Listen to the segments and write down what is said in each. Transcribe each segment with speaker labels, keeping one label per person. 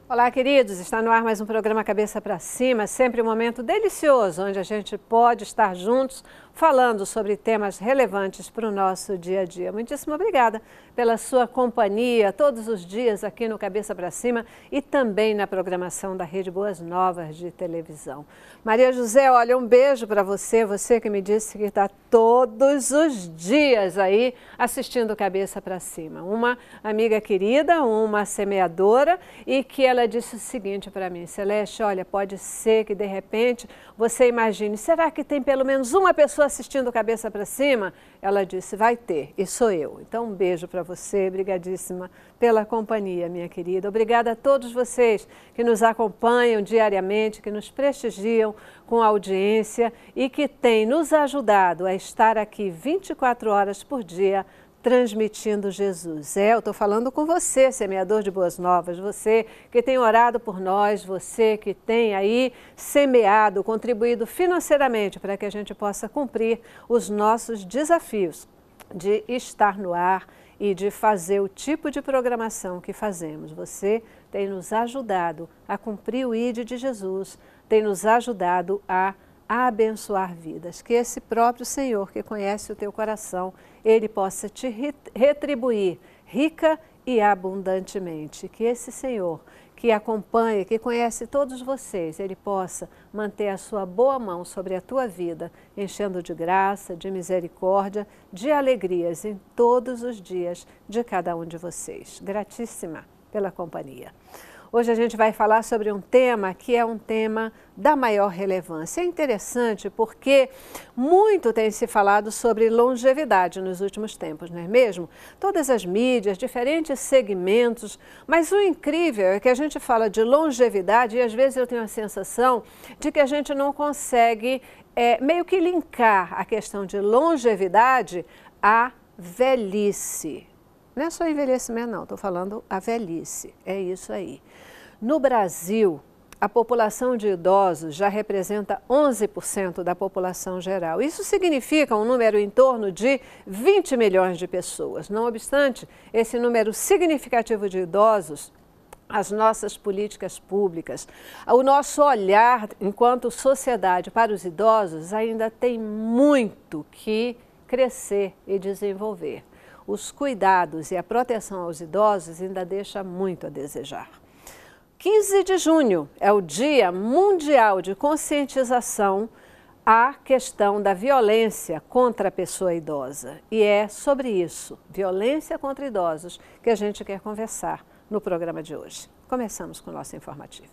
Speaker 1: Olá, queridos. Está no ar mais um programa Cabeça para Cima, sempre um momento delicioso, onde a gente pode estar juntos falando sobre temas relevantes para o nosso dia a dia. Muitíssimo obrigada pela sua companhia todos os dias aqui no Cabeça para Cima e também na programação da Rede Boas Novas de televisão. Maria José, olha, um beijo para você, você que me disse que está todos os dias aí assistindo Cabeça para Cima. Uma amiga querida, uma semeadora, e que ela disse o seguinte para mim: Celeste, olha, pode ser que de repente você imagine, será que tem pelo menos uma pessoa assistindo Cabeça para Cima? Ela disse, vai ter, e sou eu. Então um beijo para você, brigadíssima pela companhia, minha querida. Obrigada a todos vocês que nos acompanham diariamente, que nos prestigiam com a audiência e que têm nos ajudado a estar aqui 24 horas por dia transmitindo Jesus. Eu estou falando com você, semeador de boas novas, você que tem orado por nós, você que tem aí semeado, contribuído financeiramente para que a gente possa cumprir os nossos desafios de estar no ar e de fazer o tipo de programação que fazemos. Você tem nos ajudado a cumprir o ID de Jesus, tem nos ajudado a abençoar vidas. Que esse próprio Senhor, que conhece o teu coração, Ele possa te retribuir rica e abundantemente. Que esse Senhor, que acompanha, que conhece todos vocês, Ele possa manter a sua boa mão sobre a tua vida, enchendo de graça, de misericórdia, de alegrias em todos os dias de cada um de vocês. Gratíssima pela companhia. Hoje a gente vai falar sobre um tema que é um tema da maior relevância. É interessante porque muito tem se falado sobre longevidade nos últimos tempos, não é mesmo? Todas as mídias, diferentes segmentos, mas o incrível é que a gente fala de longevidade e às vezes eu tenho a sensação de que a gente não consegue meio que linkar a questão de longevidade à velhice. Não é só envelhecimento, não, estou falando a velhice, é isso aí. No Brasil, a população de idosos já representa 11% da população geral. Isso significa um número em torno de 20 milhões de pessoas. Não obstante, esse número significativo de idosos, as nossas políticas públicas, o nosso olhar enquanto sociedade para os idosos ainda tem muito que crescer e desenvolver. Os cuidados e a proteção aos idosos ainda deixa muito a desejar. 15 de junho é o Dia Mundial de Conscientização à questão da violência contra a pessoa idosa. E é sobre isso, violência contra idosos, que a gente quer conversar no programa de hoje. Começamos com o nosso informativo.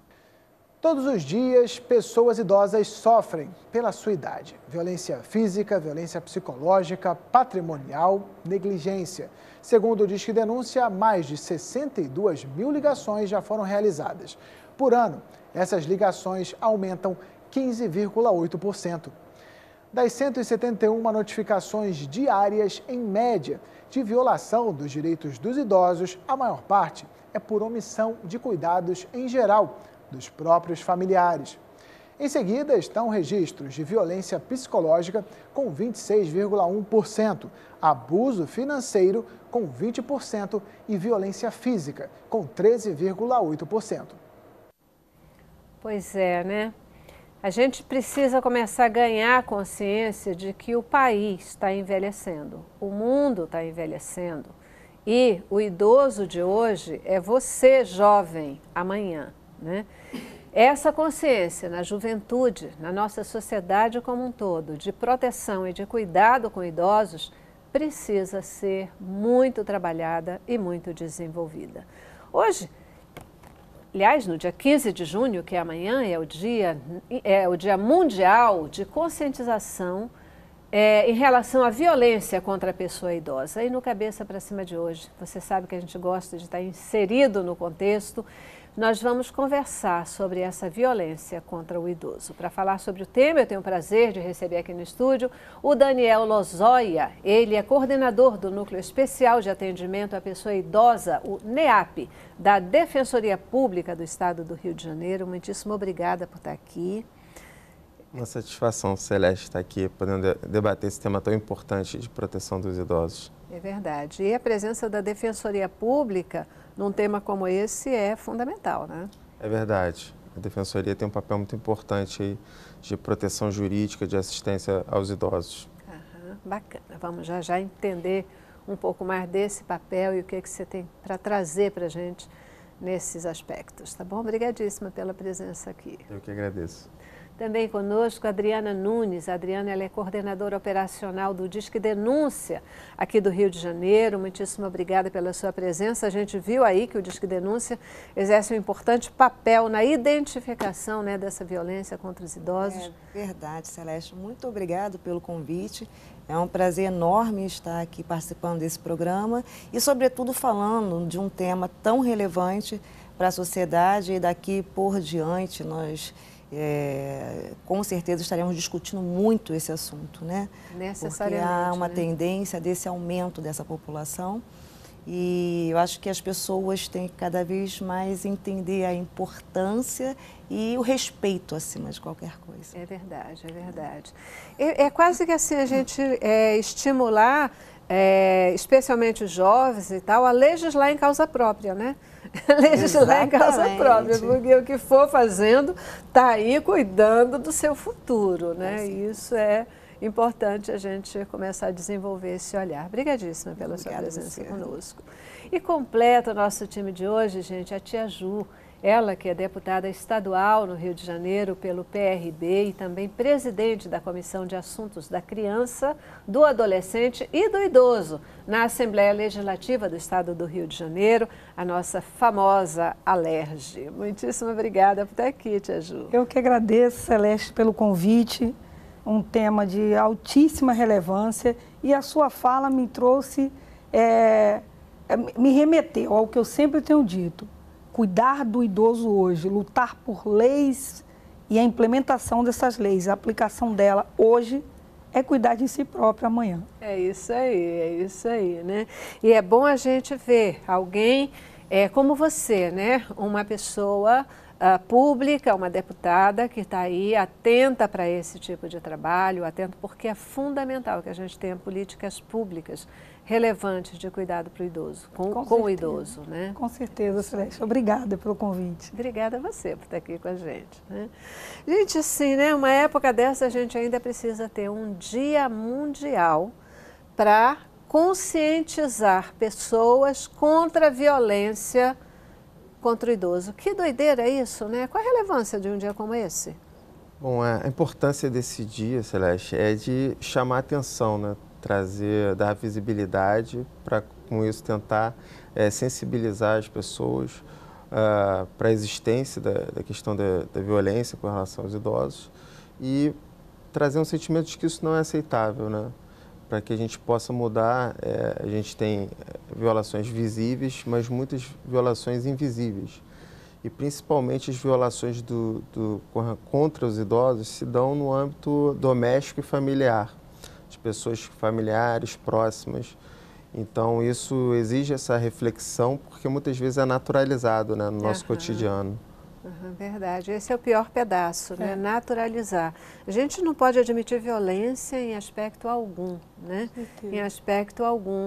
Speaker 2: Todos os dias, pessoas idosas sofrem pela sua idade. Violência física, violência psicológica, patrimonial, negligência. Segundo o Disque Denúncia, mais de 62 mil ligações já foram realizadas. Por ano, essas ligações aumentam 15,8%. Das 171 notificações diárias, em média, de violação dos direitos dos idosos, a maior parte é por omissão de cuidados em geral, dos próprios familiares. Em seguida estão registros de violência psicológica com 26,1%, abuso financeiro com 20% e violência física com 13,8%.
Speaker 1: Pois é, né? A gente precisa começar a ganhar consciência de que o país está envelhecendo, o mundo está envelhecendo e o idoso de hoje é você, jovem, amanhã. Né? Essa consciência na juventude, na nossa sociedade como um todo, de proteção e de cuidado com idosos, precisa ser muito trabalhada e muito desenvolvida. Hoje, aliás, no dia 15 de junho, que é amanhã, é o Dia Mundial de Conscientização em relação à violência contra a pessoa idosa. E no Cabeça para Cima de hoje, você sabe que a gente gosta de estar inserido no contexto. Nós vamos conversar sobre essa violência contra o idoso. Para falar sobre o tema, eu tenho o prazer de receber aqui no estúdio o Daniel Lozoia. Ele é coordenador do Núcleo Especial de Atendimento à Pessoa Idosa, o NEAP, da Defensoria Pública do Estado do Rio de Janeiro. Muitíssimo obrigada por estar aqui.
Speaker 3: Uma satisfação, Celeste, estar aqui podendo debater esse tema tão importante de proteção dos idosos.
Speaker 1: É verdade. E a presença da Defensoria Pública num tema como esse é fundamental, né?
Speaker 3: É verdade. A Defensoria tem um papel muito importante aí de proteção jurídica, de assistência aos idosos.
Speaker 1: Bacana. Vamos já entender um pouco mais desse papel e o que você tem para trazer para a gente nesses aspectos, tá bom? Obrigadíssima pela presença aqui.
Speaker 3: Eu que agradeço.
Speaker 1: Também conosco a Adriana Nunes. A Adriana, ela é coordenadora operacional do Disque Denúncia aqui do Rio de Janeiro. Muitíssimo obrigada pela sua presença. A gente viu aí que o Disque Denúncia exerce um importante papel na identificação, né, dessa violência contra os idosos.
Speaker 4: É verdade, Celeste. Muito obrigado pelo convite. É um prazer enorme estar aqui participando desse programa e, sobretudo, falando de um tema tão relevante para a sociedade. E daqui por diante nós com certeza estaremos discutindo muito esse assunto, né?
Speaker 1: Necessariamente.
Speaker 4: Porque há uma
Speaker 1: né?
Speaker 4: tendência desse aumento dessa população e eu acho que as pessoas têm que cada vez mais entender a importância e o respeito acima de qualquer coisa.
Speaker 1: É verdade, é verdade. É quase que assim a gente estimular, especialmente os jovens e tal, a legislar em causa própria, né? Legislar em causa própria, porque o que for fazendo está aí cuidando do seu futuro, né? E isso é importante a gente começar a desenvolver esse olhar. Obrigadíssima pela sua presença conosco. E completa o nosso time de hoje, gente, a tia Ju. Ela que é deputada estadual no Rio de Janeiro pelo PRB e também presidente da Comissão de Assuntos da Criança, do Adolescente e do Idoso na Assembleia Legislativa do Estado do Rio de Janeiro, a nossa famosa Alerj. Muitíssimo obrigada por estar aqui, tia Ju.
Speaker 5: Eu que agradeço, Celeste, pelo convite, um tema de altíssima relevância e a sua fala me trouxe, me remeteu ao que eu sempre tenho dito. Cuidar do idoso hoje, lutar por leis e a implementação dessas leis, a aplicação dela hoje é cuidar de si próprio amanhã.
Speaker 1: É isso aí, né? E é bom a gente ver alguém como você, né? Uma pessoa pública, uma deputada que está aí atenta para esse tipo de trabalho, atento porque é fundamental que a gente tenha políticas públicas relevantes de cuidado para o idoso, com o idoso, né?
Speaker 5: Com certeza, Celeste. Obrigada pelo convite.
Speaker 1: Obrigada a você por estar aqui com a gente, né? Gente, assim, né? Uma época dessa a gente ainda precisa ter um dia mundial para conscientizar pessoas contra a violência contra o idoso. Que doideira é isso, né? Qual a relevância de um dia como esse?
Speaker 3: Bom, a importância desse dia, Celeste, é de chamar a atenção, né? Dar visibilidade para, com isso, tentar sensibilizar as pessoas para a existência da questão da violência com relação aos idosos e trazer um sentimento de que isso não é aceitável, né? Para que a gente possa mudar, a gente tem violações visíveis, mas muitas violações invisíveis. E principalmente as violações contra os idosos se dão no âmbito doméstico e familiar, de pessoas familiares, próximas. Então isso exige essa reflexão, porque muitas vezes é naturalizado, né, no nosso cotidiano.
Speaker 1: Verdade, esse é o pior pedaço, né? Naturalizar. A gente não pode admitir violência em aspecto algum, né? Em aspecto algum.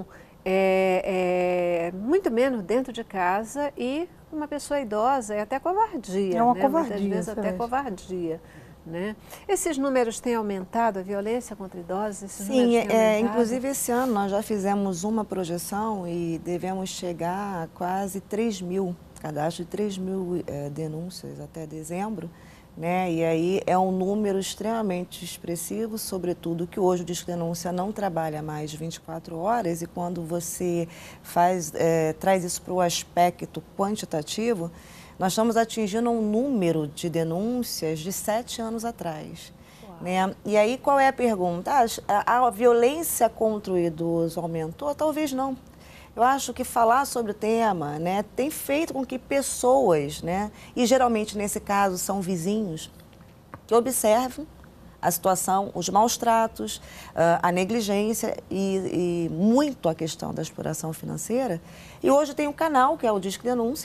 Speaker 1: Muito menos dentro de casa e uma pessoa idosa é até covardia.
Speaker 5: É uma
Speaker 1: né?
Speaker 5: covardia.
Speaker 1: Muitas vezes até covardia. Né? Esses números têm aumentado, a violência contra idosos?
Speaker 4: Sim, inclusive esse ano nós já fizemos uma projeção e devemos chegar a quase 3 mil, cadastro de 3 mil denúncias até dezembro, né? E aí é um número extremamente expressivo, sobretudo que hoje o Disque Denúncia não trabalha mais 24 horas e quando você traz isso para o aspecto quantitativo, nós estamos atingindo um número de denúncias de 7 anos atrás. Né? E aí, qual é a pergunta? A violência contra o idoso aumentou? Talvez não. Eu acho que falar sobre o tema, né, tem feito com que pessoas, né, e geralmente nesse caso são vizinhos, que observem a situação, os maus tratos, a negligência e muito a questão da exploração financeira. E hoje tem um canal, que é o Disque Denúncia,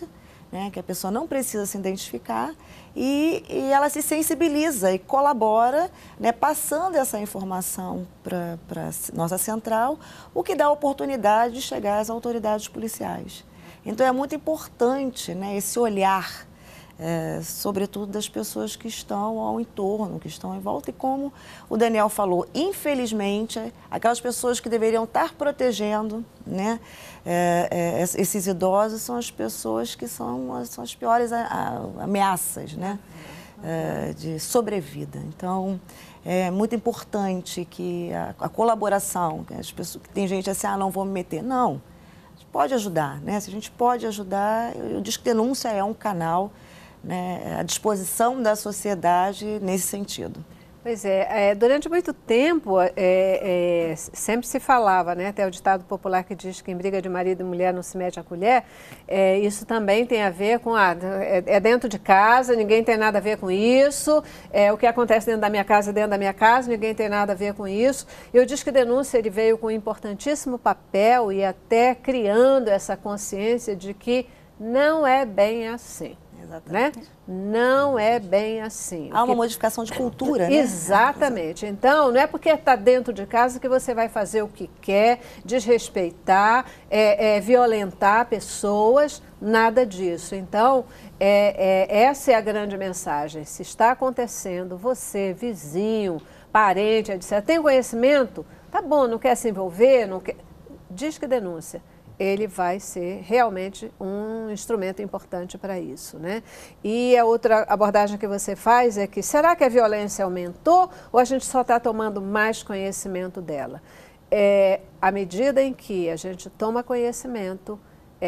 Speaker 4: né, que a pessoa não precisa se identificar e ela se sensibiliza e colabora, né, passando essa informação para a nossa central, o que dá a oportunidade de chegar às autoridades policiais. Então é muito importante, né, esse olhar, sobretudo das pessoas que estão ao entorno, que estão em volta. E como o Daniel falou, infelizmente, aquelas pessoas que deveriam estar protegendo, né, esses idosos são as pessoas que são as piores ameaças, né, de sobrevida. Então, é muito importante que a colaboração, as pessoas, tem gente assim, não vou me meter. Não, a gente pode ajudar, né? Se a gente pode ajudar, o Disque Denúncia é um canal, né, à disposição da sociedade nesse sentido.
Speaker 1: Pois é, durante muito tempo sempre se falava, né, até o ditado popular que diz que em briga de marido e mulher não se mete a colher, isso também tem a ver com, dentro de casa, ninguém tem nada a ver com isso, o que acontece dentro da minha casa, ninguém tem nada a ver com isso. E o Disque Denúncia, ele veio com um importantíssimo papel e até criando essa consciência de que não é bem assim. Né? Não é bem assim.
Speaker 4: Há uma modificação de cultura, né?
Speaker 1: Exatamente. Então, não é porque está dentro de casa que você vai fazer o que quer, desrespeitar, violentar pessoas, nada disso. Então, essa é a grande mensagem. Se está acontecendo, você, vizinho, parente, etc., tem conhecimento, tá bom, não quer se envolver, não quer... Disque Denúncia. Ele vai ser realmente um instrumento importante para isso, né? E a outra abordagem que você faz é que, será que a violência aumentou ou a gente só está tomando mais conhecimento dela? À medida em que a gente toma conhecimento,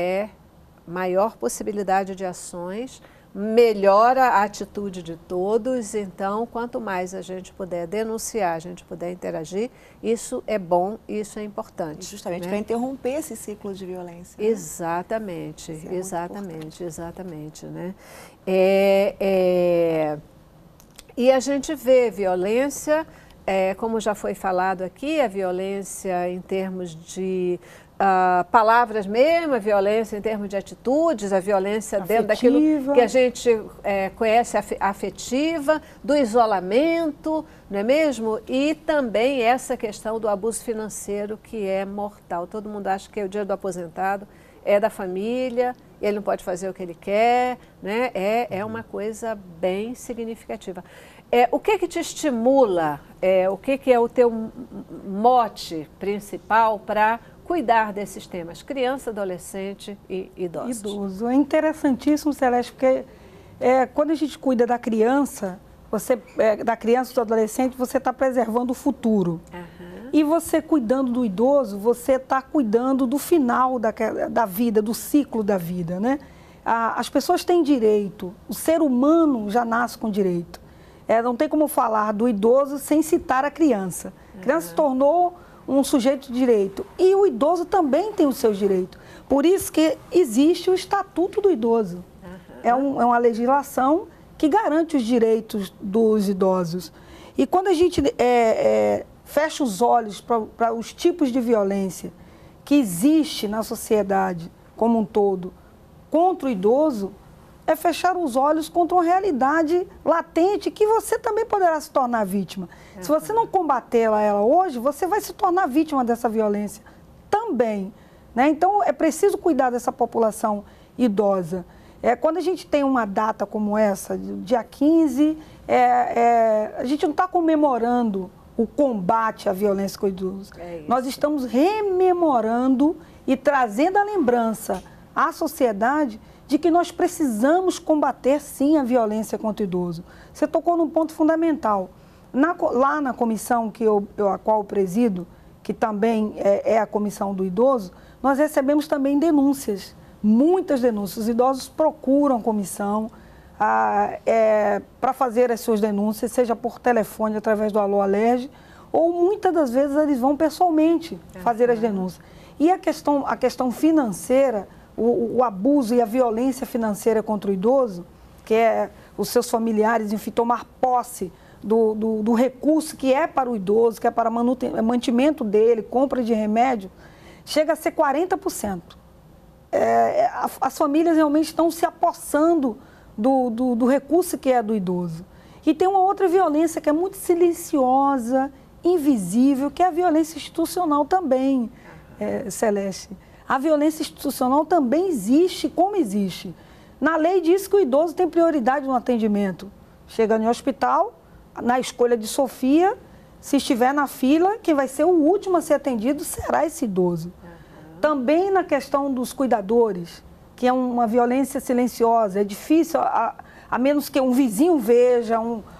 Speaker 1: maior possibilidade de ações, melhora a atitude de todos. Então, quanto mais a gente puder denunciar, a gente puder interagir, isso é bom, isso é importante.
Speaker 4: Justamente,
Speaker 1: né?
Speaker 4: Para interromper esse ciclo de violência. Né?
Speaker 1: Exatamente, exatamente. Né? E a gente vê violência, como já foi falado aqui, a violência em termos de palavras mesmo, a violência em termos de atitudes, a violência dentro daquilo que a gente conhece, afetiva, do isolamento, não é mesmo? E também essa questão do abuso financeiro, que é mortal. Todo mundo acha que o dia do aposentado é da família, ele não pode fazer o que ele quer, né? É uma coisa bem significativa. O que te estimula, o que é o teu mote principal para cuidar desses temas, criança, adolescente e idosos?
Speaker 5: Idoso. É interessantíssimo, Celeste, porque quando a gente cuida da criança, da criança e do adolescente, você está preservando o futuro. Uhum. E você cuidando do idoso, você está cuidando do final da vida, do ciclo da vida, né? As pessoas têm direito, o ser humano já nasce com direito. Não tem como falar do idoso sem citar a criança. A criança se tornou um sujeito de direito. E o idoso também tem os seus direitos. Por isso que existe o Estatuto do Idoso. É uma legislação que garante os direitos dos idosos. E quando a gente fecha os olhos para os tipos de violência que existe na sociedade como um todo contra o idoso, é fechar os olhos contra uma realidade latente que você também poderá se tornar vítima. Se você não combater ela hoje, você vai se tornar vítima dessa violência também. Né? Então, é preciso cuidar dessa população idosa. Quando a gente tem uma data como essa, dia 15, a gente não está comemorando o combate à violência com o idoso. Nós estamos rememorando e trazendo a lembrança à sociedade de que nós precisamos combater, sim, a violência contra o idoso. Você tocou num ponto fundamental. Lá na comissão a qual eu presido, que também é a comissão do idoso, nós recebemos também denúncias, muitas denúncias. Os idosos procuram a comissão para fazer as suas denúncias, seja por telefone, através do Alô Alerj, ou muitas das vezes eles vão pessoalmente fazer as denúncias. E a questão financeira, o abuso e a violência financeira contra o idoso, que é os seus familiares, enfim, tomar posse do recurso que é para o idoso, que é para mantimento dele, compra de remédio, chega a ser 40%. as famílias realmente estão se apossando do recurso que é do idoso. E tem uma outra violência que é muito silenciosa, invisível, que é a violência institucional também, Celeste. A violência institucional também existe, como existe. Na lei diz que o idoso tem prioridade no atendimento. Chega no hospital, na escolha de Sofia, se estiver na fila, quem vai ser o último a ser atendido será esse idoso. Também na questão dos cuidadores, que é uma violência silenciosa, é difícil, a menos que um vizinho veja,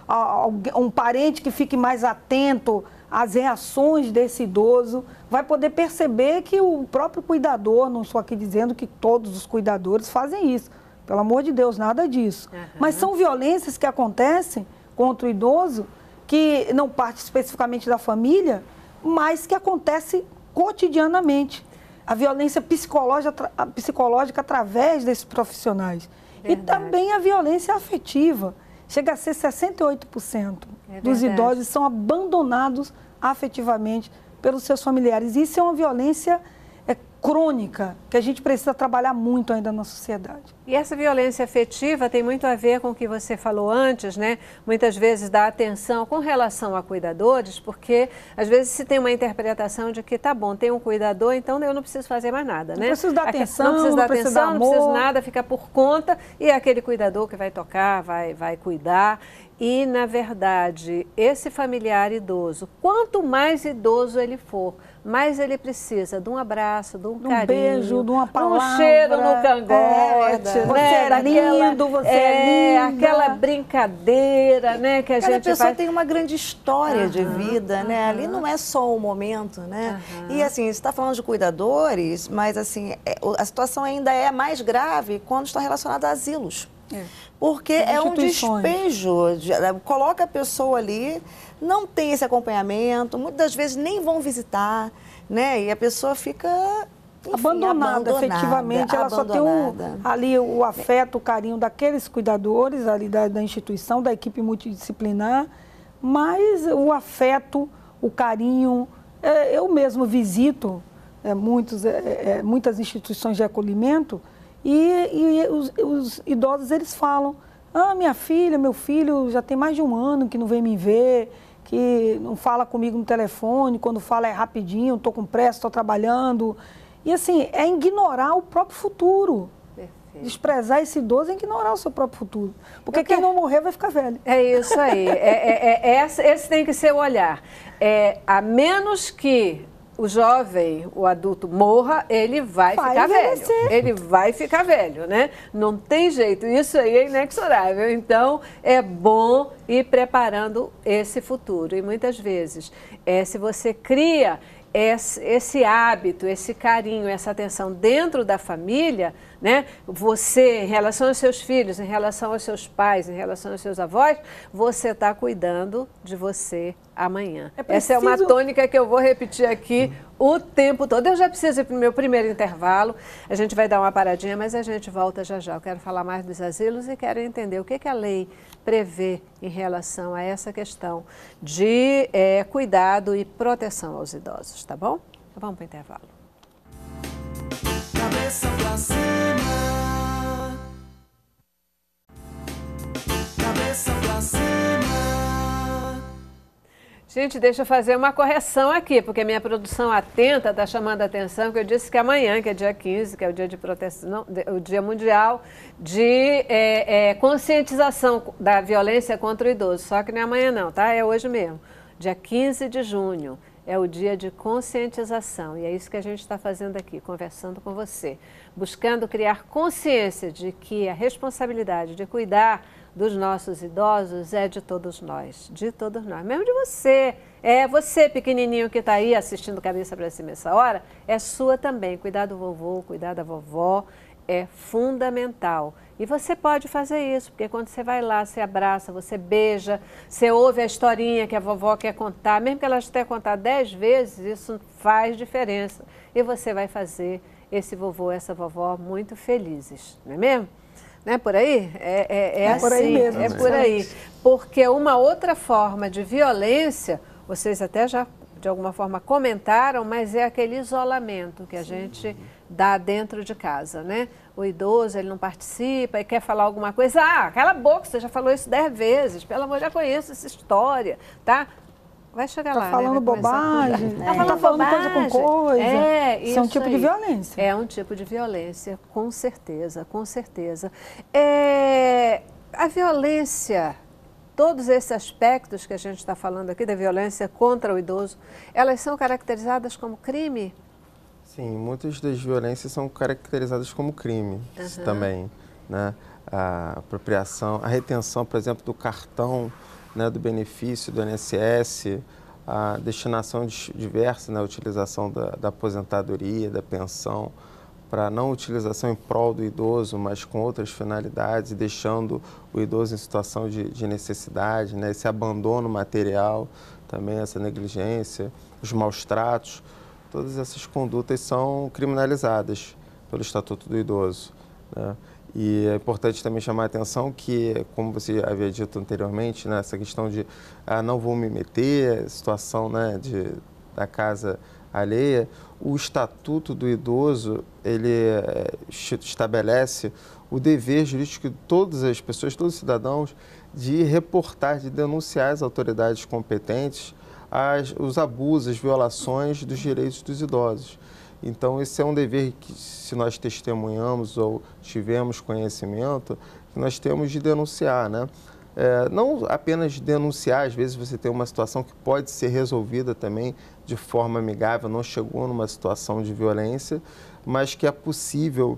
Speaker 5: um parente que fique mais atento às reações desse idoso, vai poder perceber que o próprio cuidador, não estou aqui dizendo que todos os cuidadores fazem isso, pelo amor de Deus, nada disso. Mas são violências que acontecem contra o idoso, que não parte especificamente da família, mas que acontece cotidianamente. A violência psicológica através desses profissionais. Verdade. E também a violência afetiva. Chega a ser 68% dos idosos são abandonados afetivamente pelos seus familiares. Isso é uma violência crônica, que a gente precisa trabalhar muito ainda na sociedade.
Speaker 1: E essa violência afetiva tem muito a ver com o que você falou antes, né? Muitas vezes dá atenção com relação a cuidadores, porque às vezes se tem uma interpretação de que tá bom, tem um cuidador, então eu não preciso fazer mais nada, né?
Speaker 5: Não preciso dar atenção,
Speaker 1: não preciso dar atenção, não preciso nada, fica por conta, e é aquele cuidador que vai tocar, vai cuidar. E, na verdade, esse familiar idoso, quanto mais idoso ele for, mais ele precisa de um abraço, de um carinho,
Speaker 5: beijo, de uma palavra,
Speaker 1: um cheiro no cangote,
Speaker 5: você é lindo, você é linda.
Speaker 1: Aquela brincadeira, né, que a gente
Speaker 4: pessoa
Speaker 1: faz.
Speaker 4: tem uma grande história de vida, né? Ali não é só o momento, né? E assim, você está falando de cuidadores, mas assim, a situação ainda é mais grave quando está relacionada a asilos. Porque é um despejo, coloca a pessoa ali, não tem esse acompanhamento, muitas das vezes nem vão visitar, né? E a pessoa fica, enfim, abandonada,
Speaker 5: efetivamente. Ela só tem ali o afeto, o carinho daqueles cuidadores ali da instituição, da equipe multidisciplinar, mas o afeto, o carinho, eu mesmo visito muitas instituições de acolhimento. E os idosos, eles falam, minha filha, meu filho já tem mais de um ano que não vem me ver, que não fala comigo no telefone, quando fala é rapidinho, estou com pressa, estou trabalhando. E assim, é ignorar o próprio futuro. Perfeito. Desprezar esse idoso é ignorar o seu próprio futuro. Porque quem não morrer vai ficar velho.
Speaker 1: É isso aí, esse tem que ser o olhar. A menos que o jovem, o adulto morra, ele vai ficar velho. Ele vai ficar velho, né? Não tem jeito, isso aí é inexorável. Então, é bom ir preparando esse futuro. E muitas vezes, se você cria esse hábito, esse carinho, essa atenção dentro da família, né? Você, em relação aos seus filhos, em relação aos seus pais, em relação aos seus avós, você está cuidando de você amanhã. Essa é uma tônica que eu vou repetir aqui o tempo todo. Eu já preciso ir para o meu primeiro intervalo, a gente vai dar uma paradinha, mas a gente volta já já. Eu quero falar mais dos asilos e quero entender o que a lei prevê em relação a essa questão de cuidado e proteção aos idosos, tá bom? Vamos para o intervalo.
Speaker 6: Cabeça pra cima. Cabeça pra cima.
Speaker 1: Gente, deixa eu fazer uma correção aqui, porque minha produção atenta está chamando a atenção que eu disse que amanhã, que é dia 15, que é o dia de proteção, o Dia Mundial de conscientização da violência contra o idoso. Só que não é amanhã não, tá? É hoje mesmo. Dia 15 de junho é o dia de conscientização e é isso que a gente está fazendo aqui, conversando com você. Buscando criar consciência de que a responsabilidade de cuidar dos nossos idosos é de todos nós, mesmo de você. Você pequenininho que está aí assistindo Cabeça para Cima essa hora, é sua também. Cuidar do vovô, cuidar da vovó é fundamental. E você pode fazer isso, porque quando você vai lá, você abraça, você beija, você ouve a historinha que a vovó quer contar, mesmo que ela tenha contado 10 vezes, isso faz diferença. E você vai fazer esse vovô, essa vovó muito felizes, não é mesmo? Não é por aí? É assim,
Speaker 5: por aí mesmo.
Speaker 1: É por aí. Porque uma outra forma de violência, vocês até já de alguma forma comentaram, mas é aquele isolamento que a gente dá dentro de casa, né? O idoso, ele não participa e quer falar alguma coisa. Ah, cala a boca, você já falou isso 10 vezes, pelo amor, já conheço essa história, tá? Vai chegar lá,
Speaker 5: falando,
Speaker 1: né?
Speaker 5: bobagem,
Speaker 1: Tá falando
Speaker 5: coisa com coisa. Isso é um tipo de violência.
Speaker 1: É um tipo de violência, com certeza, com certeza. A violência, todos esses aspectos que a gente está falando aqui da violência contra o idoso, elas são caracterizadas como crime?
Speaker 3: Sim, muitas das violências são caracterizadas como crime também, né? A apropriação, a retenção, por exemplo, do cartão, né, do benefício do INSS, a destinação diversa, né, a utilização da aposentadoria, da pensão, para não utilização em prol do idoso, mas com outras finalidades, deixando o idoso em situação de necessidade, né, esse abandono material, também essa negligência, os maus tratos, todas essas condutas são criminalizadas pelo Estatuto do Idoso, né? E é importante também chamar a atenção que, como você havia dito anteriormente, né, essa questão de não vou me meter, situação, né, da casa alheia, o Estatuto do Idoso, ele estabelece o dever jurídico de todas as pessoas, todos os cidadãos, de reportar, de denunciar as autoridades competentes os abusos, as violações dos direitos dos idosos. Então, esse é um dever que, se nós testemunhamos ou tivemos conhecimento, que nós temos de denunciar, né? Não apenas denunciar, às vezes você tem uma situação que pode ser resolvida também de forma amigável, não chegou numa situação de violência, mas que é possível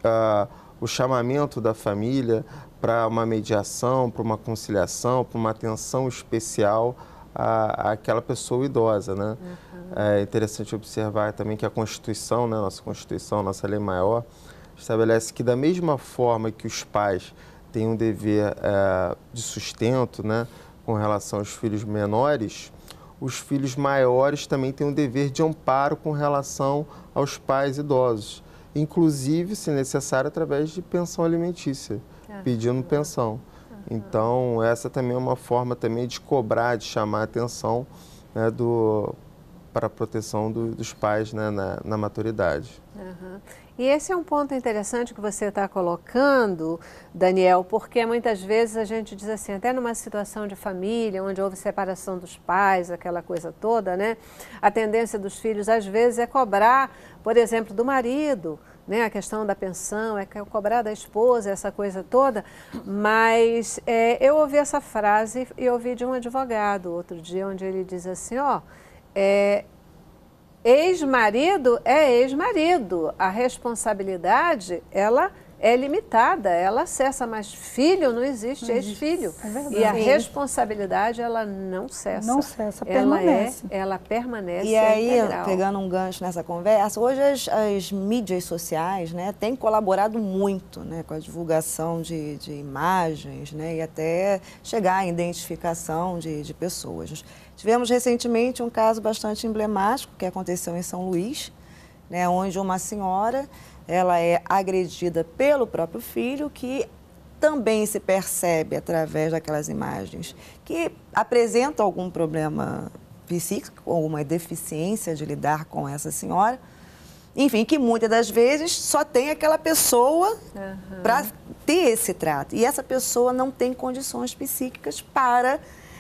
Speaker 3: o chamamento da família para uma mediação, para uma conciliação, para uma atenção especial àquela pessoa idosa, né? É interessante observar também que a Constituição, né, nossa lei maior, estabelece que da mesma forma que os pais têm um dever de sustento, né, com relação aos filhos menores, os filhos maiores também têm um dever de amparo com relação aos pais idosos, inclusive, se necessário, através de pensão alimentícia, pedindo pensão. Então, essa também é uma forma também de cobrar, de chamar a atenção, né, para a proteção dos pais, né, na maturidade.
Speaker 1: E esse é um ponto interessante que você está colocando, Daniel, porque muitas vezes a gente diz assim, até numa situação de família, onde houve separação dos pais, aquela coisa toda, né? A tendência dos filhos, às vezes, é cobrar, por exemplo, do marido, né? A questão da pensão, é cobrar da esposa, essa coisa toda. Mas eu ouvi essa frase e ouvi de um advogado outro dia, onde ele diz assim, ex-marido é ex-marido, a responsabilidade, ela é limitada, ela cessa, mas filho não existe, ex-filho.
Speaker 5: É verdade.
Speaker 1: E a responsabilidade, ela não cessa.
Speaker 5: Não cessa, permanece.
Speaker 1: Ela permanece.
Speaker 4: E aí,
Speaker 1: integral.
Speaker 4: pegando um gancho nessa conversa, hoje as mídias sociais, né, têm colaborado muito, né, com a divulgação de imagens, né, e até chegar à identificação de pessoas. Tivemos recentemente um caso bastante emblemático que aconteceu em São Luís, né, onde uma senhora, ela é agredida pelo próprio filho, que também se percebe através daquelas imagens que apresentam algum problema psíquico ou uma deficiência de lidar com essa senhora. Enfim, que muitas das vezes só tem aquela pessoa para ter esse trato. E essa pessoa não tem condições psíquicas para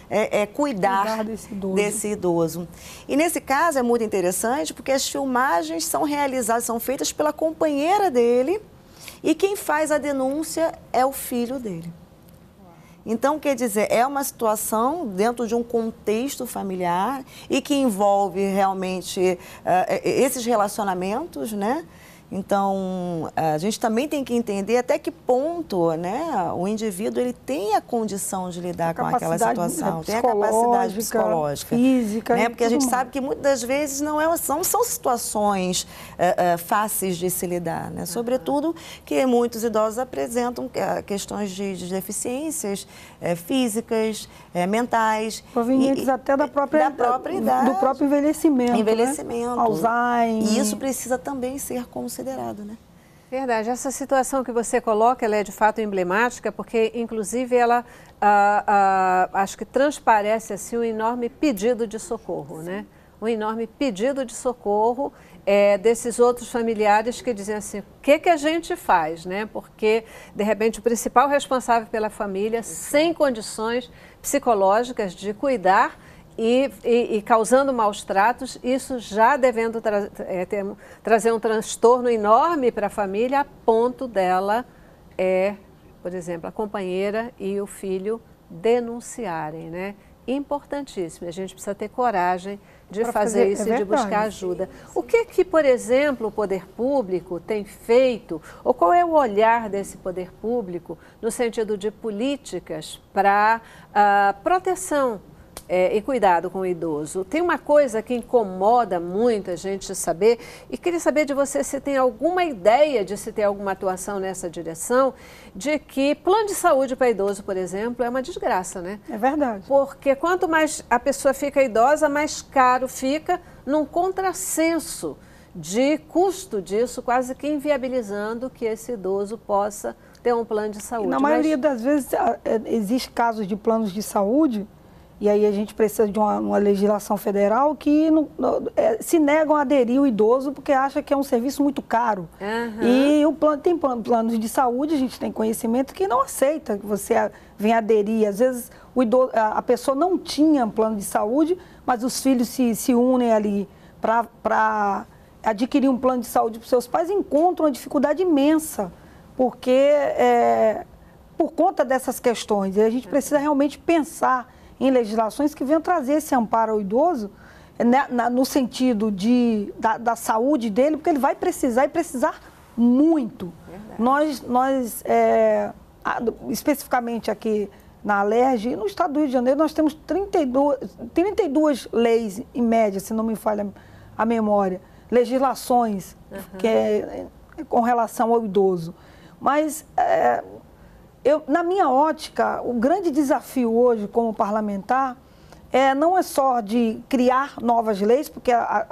Speaker 4: cuidar desse idoso. E nesse caso é muito interessante porque as filmagens são realizadas, são feitas pela companheira dele e quem faz a denúncia é o filho dele. Então, quer dizer, é uma situação dentro de um contexto familiar e que envolve realmente esses relacionamentos, né? Então, a gente também tem que entender até que ponto, né, o indivíduo ele tem a condição de lidar com aquela situação, tem a capacidade psicológica,
Speaker 5: física,
Speaker 4: né? Porque a gente sabe que muitas das vezes não são situações fáceis de se lidar, né? Sobretudo que muitos idosos apresentam questões de deficiências físicas, mentais.
Speaker 5: Provenientes até da própria idade. Do próprio envelhecimento.
Speaker 4: Envelhecimento.
Speaker 5: Né? Alzheimer.
Speaker 4: E isso precisa também ser considerado. Né?
Speaker 1: Verdade, essa situação que você coloca, ela é de fato emblemática, porque inclusive ela acho que transparece assim um enorme pedido de socorro, né? um enorme pedido de socorro desses outros familiares que dizem assim, o que a gente faz, né? Porque, de repente, o principal responsável pela família, sem condições psicológicas de cuidar e causando maus tratos, isso já devendo trazer um transtorno enorme para a família, a ponto dela, por exemplo, a companheira e o filho denunciarem, né? Importantíssimo, a gente precisa ter coragem de fazer isso e de buscar ajuda. O que, por exemplo, o poder público tem feito, ou qual é o olhar desse poder público no sentido de políticas para proteção e cuidado com o idoso? Tem uma coisa que incomoda muito a gente saber, e queria saber de você se tem alguma ideia de se ter alguma atuação nessa direção, de que plano de saúde para idoso, por exemplo, é uma desgraça, né?
Speaker 5: É verdade.
Speaker 1: Porque quanto mais a pessoa fica idosa, mais caro fica, num contrassenso de custo disso, quase que inviabilizando que esse idoso possa ter um plano de saúde.
Speaker 5: Na maioria das vezes, existe casos de planos de saúde. E aí a gente precisa de uma legislação federal que se negam a aderir o idoso porque acha que é um serviço muito caro.
Speaker 1: Uhum.
Speaker 5: E tem planos de saúde, a gente tem conhecimento que não aceita que você venha aderir. Às vezes a pessoa não tinha plano de saúde, mas os filhos se unem ali para adquirir um plano de saúde para os seus pais e encontram uma dificuldade imensa, porque por conta dessas questões. E a gente precisa realmente pensar em legislações que venham trazer esse amparo ao idoso, no sentido da saúde dele, porque ele vai precisar e precisar muito. Nós especificamente aqui na Alerj, e no estado do Rio de Janeiro, nós temos 32 leis, em média, se não me falha a memória, legislações com relação ao idoso. Mas na minha ótica, o grande desafio hoje como parlamentar não é só de criar novas leis, porque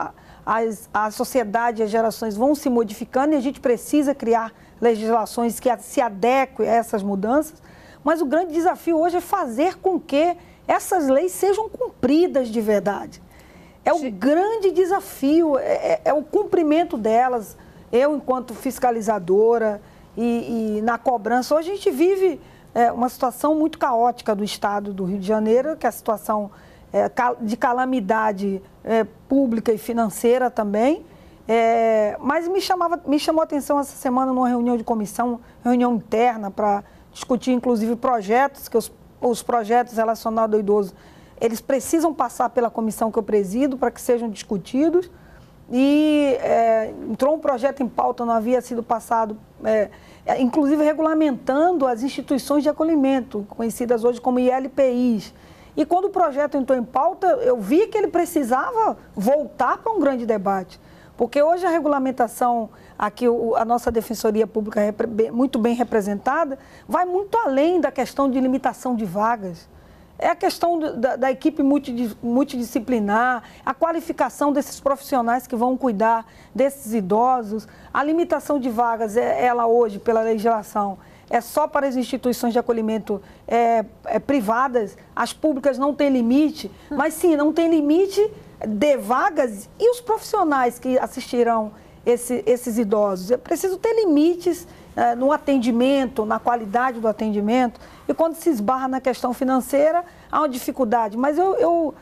Speaker 5: a sociedade e as gerações vão se modificando e a gente precisa criar legislações que se adequem a essas mudanças, mas o grande desafio hoje é fazer com que essas leis sejam cumpridas de verdade. É o grande desafio, é o cumprimento delas. Eu, enquanto fiscalizadora, e na cobrança, hoje a gente vive uma situação muito caótica do estado do Rio de Janeiro, que é a situação de calamidade pública e financeira também, mas me chamou a atenção essa semana numa reunião de comissão, reunião interna para discutir inclusive projetos, que os projetos relacionados ao idoso, eles precisam passar pela comissão que eu presido para que sejam discutidos. E entrou um projeto em pauta, não havia sido passado, inclusive regulamentando as instituições de acolhimento, conhecidas hoje como ILPIs. E quando o projeto entrou em pauta, eu vi que ele precisava voltar para um grande debate. Porque hoje a regulamentação, aqui a nossa Defensoria Pública muito bem representada, vai muito além da questão de limitação de vagas. É a questão da equipe multidisciplinar, a qualificação desses profissionais que vão cuidar desses idosos. A limitação de vagas, ela hoje, pela legislação, é só para as instituições de acolhimento privadas, as públicas não têm limite, mas sim, não tem limite de vagas e os profissionais que assistirão esses idosos. É preciso ter limites no atendimento, na qualidade do atendimento, e quando se esbarra na questão financeira, há uma dificuldade. Mas eu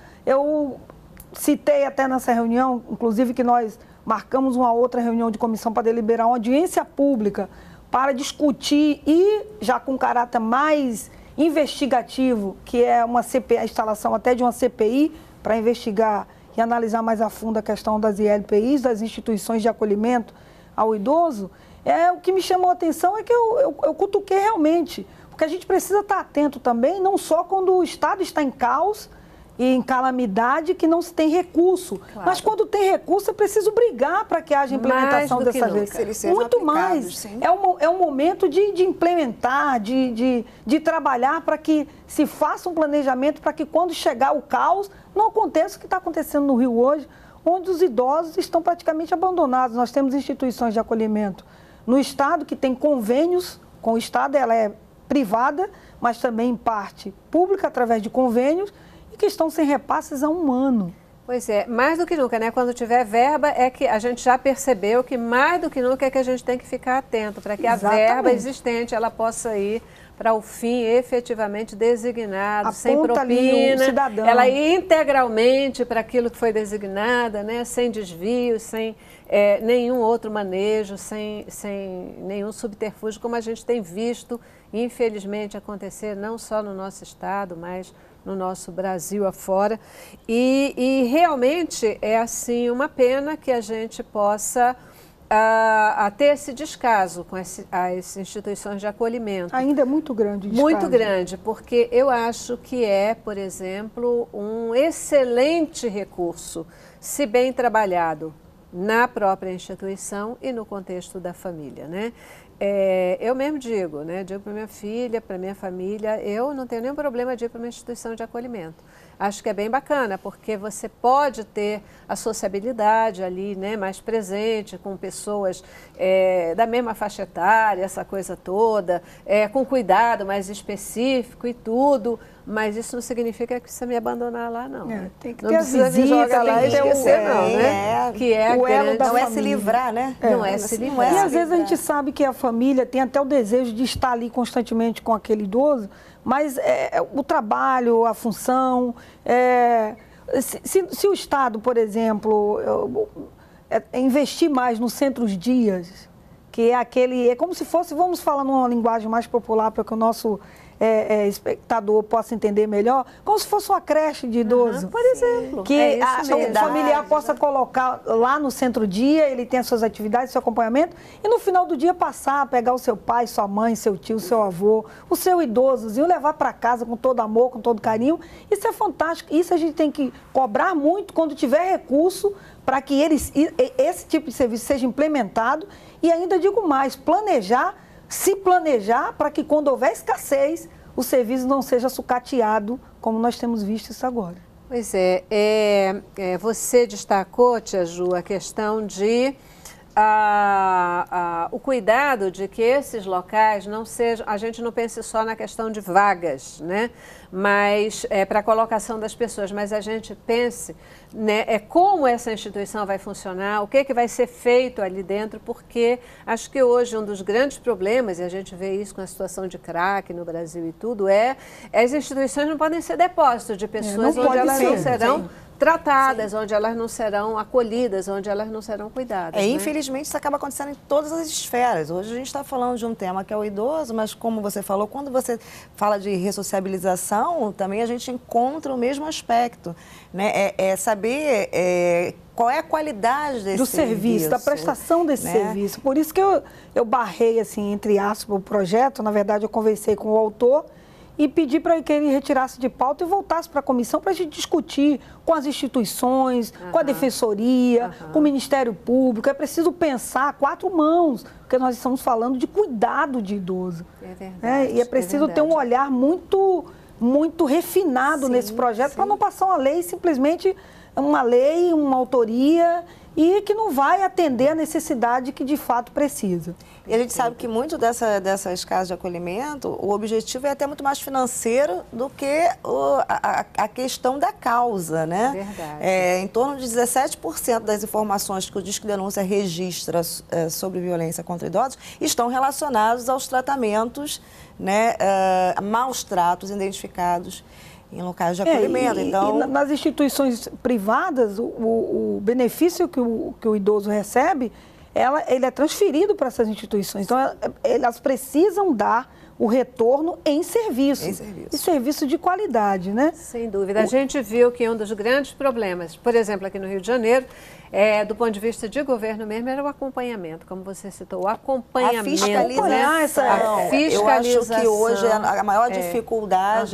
Speaker 5: citei até nessa reunião, inclusive que nós marcamos uma outra reunião de comissão para deliberar uma audiência pública para discutir e já com caráter mais investigativo, que é uma CPI, a instalação até de uma CPI para investigar e analisar mais a fundo a questão das ILPIs, das instituições de acolhimento ao idoso. O que me chamou a atenção é que eu cutuquei realmente, porque a gente precisa estar atento também, não só quando o Estado está em caos e em calamidade, que não se tem recurso, claro. Mas quando tem recurso é preciso brigar para que haja implementação dessas leis. Muito mais. É um momento de implementar, de trabalhar para que se faça um planejamento para que quando chegar o caos, não aconteça o que está acontecendo no Rio hoje, onde os idosos estão praticamente abandonados. Nós temos instituições de acolhimento no Estado que tem convênios com o Estado, ela é privada, mas também em parte pública, através de convênios, e que estão sem repasses há um ano.
Speaker 1: Pois é, mais do que nunca, né? Quando tiver verba, é que a gente já percebeu que mais do que nunca é que a gente tem que ficar atento para que
Speaker 5: Exatamente.
Speaker 1: a verba existente ela possa ir para o fim efetivamente designado, sem
Speaker 5: Aponta ali o
Speaker 1: propina,
Speaker 5: cidadão.
Speaker 1: ela ir integralmente para aquilo que foi designada, né? Sem desvios, sem nenhum outro manejo, sem nenhum subterfúgio, como a gente tem visto, infelizmente, acontecer não só no nosso estado, mas no nosso Brasil afora. E realmente é assim uma pena que a gente possa ter esse descaso com as instituições de acolhimento.
Speaker 5: Ainda é muito grande o descaso.
Speaker 1: Muito grande, porque eu acho que é, por exemplo, um excelente recurso, se bem trabalhado na própria instituição e no contexto da família, né? Eu mesmo digo, né? Digo para minha filha, para minha família, eu não tenho nenhum problema de ir para uma instituição de acolhimento. Acho que é bem bacana, porque você pode ter a sociabilidade ali, né, mais presente, com pessoas da mesma faixa etária, essa coisa toda, com cuidado mais específico e tudo, mas isso não significa que você me abandonar lá, não. Né?
Speaker 5: Tem que
Speaker 1: não
Speaker 5: ter a
Speaker 1: precisa
Speaker 5: visita,
Speaker 1: me jogar lá e
Speaker 5: tem que ter
Speaker 1: esquecer, não, né? Que é
Speaker 5: o elo da
Speaker 4: Não é se
Speaker 5: família.
Speaker 4: livrar, né?
Speaker 1: Não é se livrar.
Speaker 5: E às vezes a gente sabe que a família tem até o desejo de estar ali constantemente com aquele idoso, mas o trabalho, a função, se o Estado, por exemplo, investir mais nos centros-dias, que é como se fosse, vamos falar numa linguagem mais popular para que o nosso espectador possa entender melhor, como se fosse uma creche de idoso.
Speaker 1: Por exemplo.
Speaker 5: Que
Speaker 1: o
Speaker 5: o familiar possa colocar lá no centro-dia, ele tem as suas atividades, seu acompanhamento, e no final do dia passar, pegar o seu pai, sua mãe, seu tio, seu avô, o seu idosozinho, levar para casa com todo amor, com todo carinho. Isso é fantástico. Isso a gente tem que cobrar muito quando tiver recurso para que esse tipo de serviço seja implementado. E ainda digo mais, se planejar para que quando houver escassez, o serviço não seja sucateado, como nós temos visto isso agora.
Speaker 1: Pois você destacou, Tia Ju, a questão de o cuidado de que esses locais não sejam, a gente não pense só na questão de vagas, né? Mas para a colocação das pessoas, mas a gente pense, né, como essa instituição vai funcionar, o que vai ser feito ali dentro, porque acho que hoje um dos grandes problemas, e a gente vê isso com a situação de crack no Brasil e tudo, as instituições não podem ser depósitos de pessoas onde elas não serão tratadas, onde elas não serão acolhidas, onde elas não serão cuidadas. Né?
Speaker 4: Infelizmente, isso acaba acontecendo em todas as esferas. Hoje a gente está falando de um tema que é o idoso, mas como você falou, quando você fala de ressociabilização, também a gente encontra o mesmo aspecto, né? Saber qual é a qualidade desse
Speaker 5: do serviço, da prestação desse serviço. Por isso que eu barrei, assim, entre aspas, o projeto. Na verdade, eu conversei com o autor e pedi para que ele retirasse de pauta e voltasse para a comissão para a gente discutir com as instituições, com a Defensoria, com o Ministério Público. É preciso pensar a quatro mãos, porque nós estamos falando de cuidado de idoso.
Speaker 1: É verdade.
Speaker 5: E é preciso ter um olhar muito, muito refinado nesse projeto para não passar uma lei, simplesmente uma lei, uma autoria, e que não vai atender a necessidade que de fato precisa.
Speaker 4: E a gente sabe que muito dessas casas de acolhimento, o objetivo é até muito mais financeiro do que a questão da causa, né?
Speaker 1: Verdade.
Speaker 4: Em torno de 17% das informações que o Disque Denúncia registra sobre violência contra idosos estão relacionados aos tratamentos, né, maus tratos identificados em locais de acolhimento.
Speaker 5: E nas instituições privadas, o benefício que o idoso recebe, ele é transferido para essas instituições. Então, elas precisam dar o retorno em serviço. E serviço de qualidade, né?
Speaker 1: Sem dúvida. A gente viu que um dos grandes problemas, por exemplo, aqui no Rio de Janeiro, do ponto de vista de governo mesmo, era o acompanhamento, como você citou, o acompanhamento.
Speaker 4: A fiscalização. Eu acho que hoje a maior dificuldade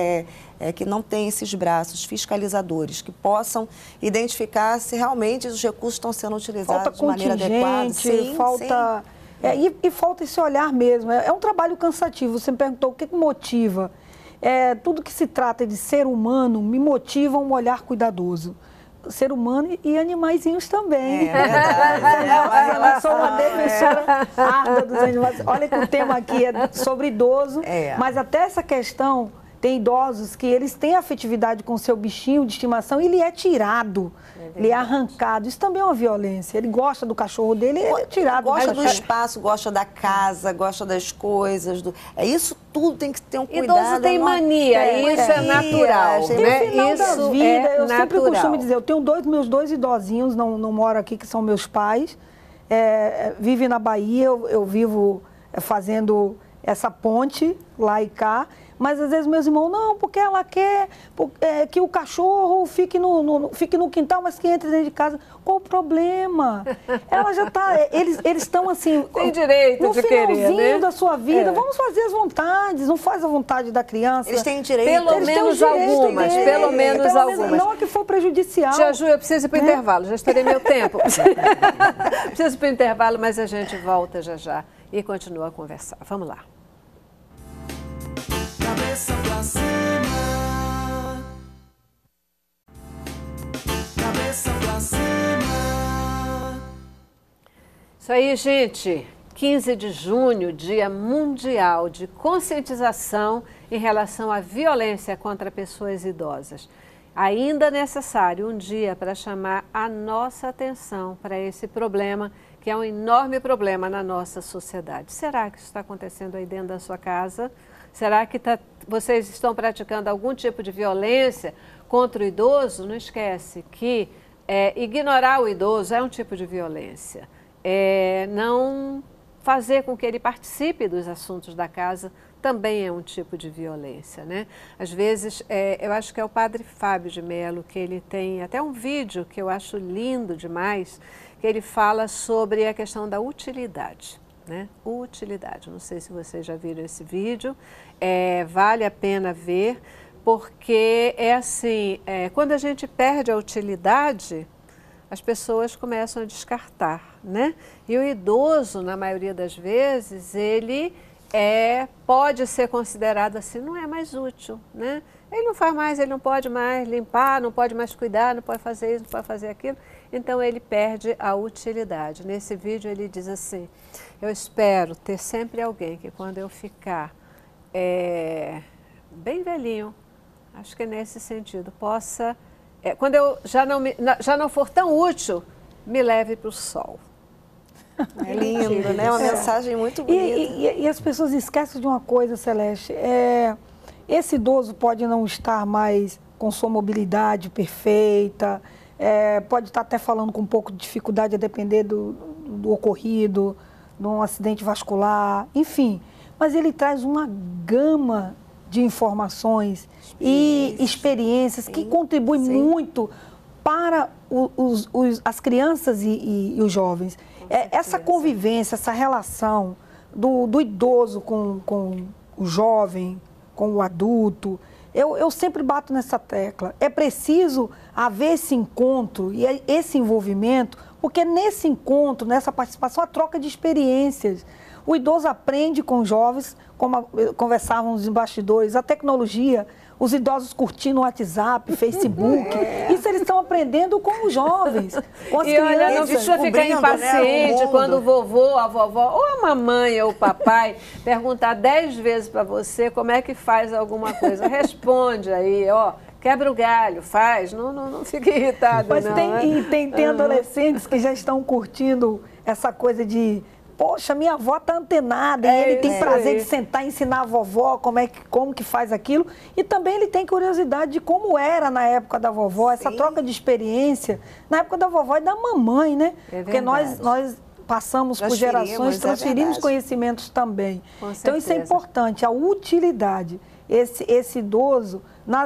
Speaker 4: é que não tem esses braços fiscalizadores que possam identificar se realmente os recursos estão sendo utilizados de maneira adequada.
Speaker 5: Falta... E falta esse olhar mesmo. É um trabalho cansativo. Você me perguntou o que motiva. Tudo que se trata de ser humano me motiva um olhar cuidadoso. Ser humano e animaizinhos também.
Speaker 4: É verdade.
Speaker 5: Eu sou uma defensora árdua dos animais. Olha que o tema aqui é sobre idoso, mas até essa questão Tem idosos que eles têm afetividade com o seu bichinho de estimação e ele é tirado, ele é arrancado. Isso também é uma violência. Ele gosta do cachorro dele, ele é tirado.
Speaker 4: Gosta do espaço, gosta da casa, gosta das coisas. Isso tudo tem que ter um cuidado.
Speaker 1: Idoso tem mania, isso é natural.
Speaker 5: No final da vida, eu sempre costumo dizer, eu tenho meus dois idosinhos, não moram aqui, que são meus pais, vivem na Bahia, eu vivo fazendo essa ponte lá e cá. Mas às vezes meus irmãos, não, porque ela quer que o cachorro fique no quintal, mas que entre dentro de casa. Qual o problema? Ela já está, eles estão assim...
Speaker 1: Tem direito de querer, né?
Speaker 5: No finalzinho da sua vida, vamos fazer as vontades, não faz a vontade da criança.
Speaker 4: Eles têm direito.
Speaker 1: Pelo menos algumas.
Speaker 5: Não a que for prejudicial.
Speaker 1: Tia Ju, eu preciso ir para o intervalo, já estourei meu tempo. Preciso ir para o intervalo, mas a gente volta já e continua a conversar. Vamos lá.
Speaker 6: Cabeça pra cima. Cabeça pra cima.
Speaker 1: Isso aí, gente. 15 de junho, Dia Mundial de Conscientização em relação à violência contra pessoas idosas. Ainda necessário um dia para chamar a nossa atenção para esse problema, que é um enorme problema na nossa sociedade. Será que isso está acontecendo aí dentro da sua casa? Será que vocês estão praticando algum tipo de violência contra o idoso? Não esquece que ignorar o idoso é um tipo de violência. Não fazer com que ele participe dos assuntos da casa também é um tipo de violência, né? Às vezes, eu acho que é o padre Fábio de Mello, que ele tem até um vídeo que eu acho lindo demais, que ele fala sobre a questão da utilidade. Né? Utilidade, não sei se vocês já viram esse vídeo, vale a pena ver, porque assim, quando a gente perde a utilidade, as pessoas começam a descartar, né? E o idoso, na maioria das vezes, ele pode ser considerado assim, não é mais útil, né? Ele não faz mais, ele não pode mais limpar, não pode mais cuidar, não pode fazer isso, não pode fazer aquilo, então ele perde a utilidade. Nesse vídeo ele diz assim: eu espero ter sempre alguém que quando eu ficar bem velhinho, acho que nesse sentido, possa, quando eu já não for tão útil, me leve para o sol.
Speaker 4: É lindo, né? Uma mensagem muito bonita.
Speaker 5: E as pessoas esquecem de uma coisa, Celeste, esse idoso pode não estar mais com sua mobilidade perfeita, pode estar até falando com um pouco de dificuldade a depender do ocorrido, de um acidente vascular, enfim. Mas ele traz uma gama de informações e experiências que contribuem muito para as crianças e os jovens. Essa convivência, essa relação do idoso com o jovem, com o adulto, eu sempre bato nessa tecla. É preciso haver esse encontro e esse envolvimento, porque nesse encontro, nessa participação, a troca de experiências. O idoso aprende com os jovens, como conversávamos em bastidores, a tecnologia, os idosos curtindo o WhatsApp, Facebook. Isso eles estão aprendendo com os jovens, com as crianças.
Speaker 1: Olha, não precisa ficar impaciente, né, quando o vovô, a vovó, ou a mamãe ou o papai perguntar 10 vezes para você como é que faz alguma coisa. Responde aí, quebra o galho, faz, não fique irritado.
Speaker 5: Mas
Speaker 1: não,
Speaker 5: tem adolescentes que já estão curtindo essa coisa de... Poxa, minha avó está antenada e ele tem prazer de sentar e ensinar a vovó como que faz aquilo. E também ele tem curiosidade de como era na época da vovó, essa troca de experiência. Na época da vovó e da mamãe, né? Porque nós passamos por gerações, transferimos conhecimentos também. Então isso é importante, a utilidade. Esse idoso,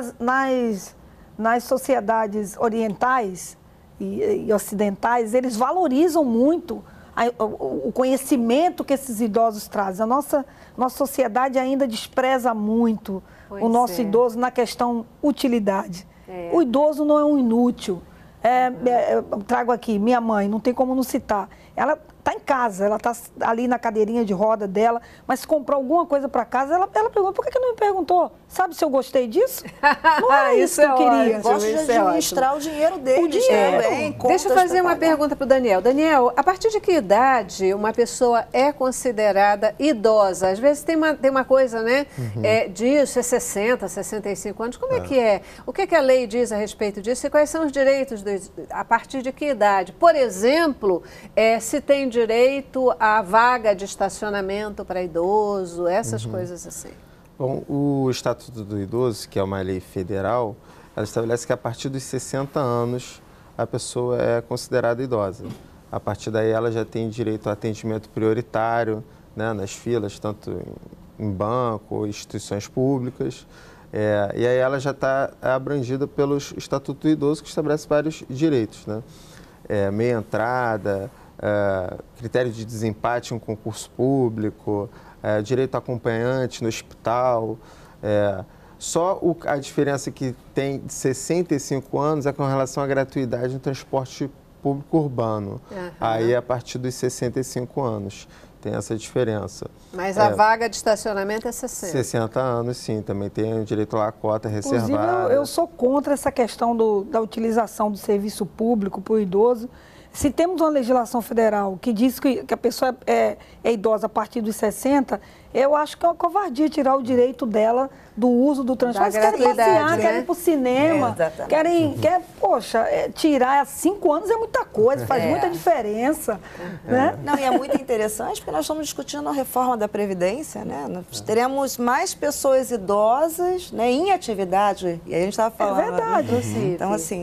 Speaker 5: nas sociedades orientais e ocidentais, eles valorizam muito o conhecimento que esses idosos trazem. A nossa sociedade ainda despreza muito o nosso idoso na questão utilidade. O idoso não é um inútil. Trago aqui, minha mãe, não tem como não citar. Ela está em casa, ela está ali na cadeirinha de roda dela, mas se comprou alguma coisa para casa, ela perguntou, por que não me perguntou? Sabe se eu gostei disso? Não era isso que eu queria.
Speaker 4: Gosto de administrar o dinheiro deles também.
Speaker 1: Deixa eu fazer uma pergunta para o Daniel. Daniel, a partir de que idade uma pessoa é considerada idosa? Às vezes tem uma coisa, né, disso, é 60, 65 anos. Como é que é? O que a lei diz a respeito disso e quais são os direitos a partir de que idade? Por exemplo, se tem direito à vaga de estacionamento para idoso, essas coisas assim.
Speaker 3: Bom, o Estatuto do Idoso, que é uma lei federal, ela estabelece que a partir dos 60 anos a pessoa é considerada idosa. A partir daí ela já tem direito a atendimento prioritário, né, nas filas, tanto em banco ou instituições públicas. E aí ela já está abrangida pelo Estatuto do Idoso, que estabelece vários direitos, né? Meia entrada, critério de desempate em um concurso público, direito a acompanhante no hospital. Só a diferença que tem de 65 anos é com relação à gratuidade no transporte público urbano. Aí a partir dos 65 anos tem essa diferença.
Speaker 1: Mas a vaga de estacionamento é 60.
Speaker 3: 60 anos, sim. Também tem o direito à cota reservada.
Speaker 5: Inclusive, eu sou contra essa questão da utilização do serviço público para o idoso. Se temos uma legislação federal que diz que a pessoa é idosa a partir dos 60, eu acho que é uma covardia tirar o direito dela do uso do transporte. Eles querem passear, querem ir para o cinema, querem tirar 5 anos é muita coisa, faz muita diferença. Né?
Speaker 4: Não, e é muito interessante porque nós estamos discutindo a reforma da Previdência, né? Nós teremos mais pessoas idosas, né, em atividade, e aí a gente estava falando.
Speaker 5: É verdade.
Speaker 4: Então, assim,